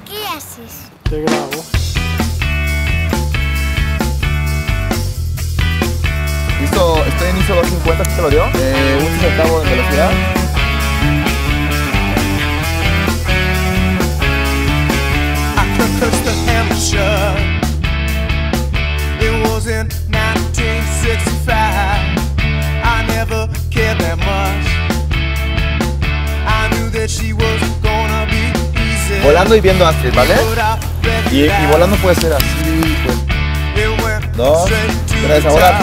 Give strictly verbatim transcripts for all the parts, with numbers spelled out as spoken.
¿Qué haces? Te grabo. Listo, estoy en I S O doscientos cincuenta, ¿sí te lo dio? Eh, un centavo de velocidad. It was in nineteen sixty-five. I never cared that much. I knew that she was gonna be easy. Volando y viendo Astrid, ¿vale? Y, y volando puede ser así, pues. Dos, tres, ahora.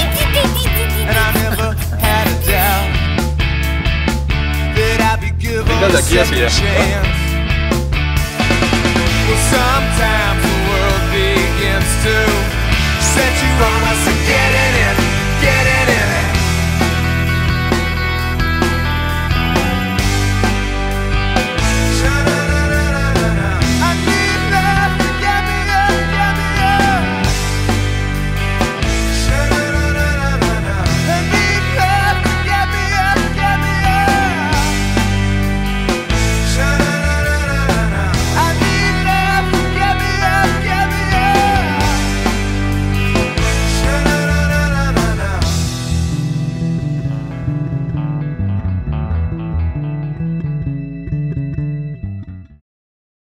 Venga de aquí hacia allá. Sometimes the world begins to set you on us and get it in, get it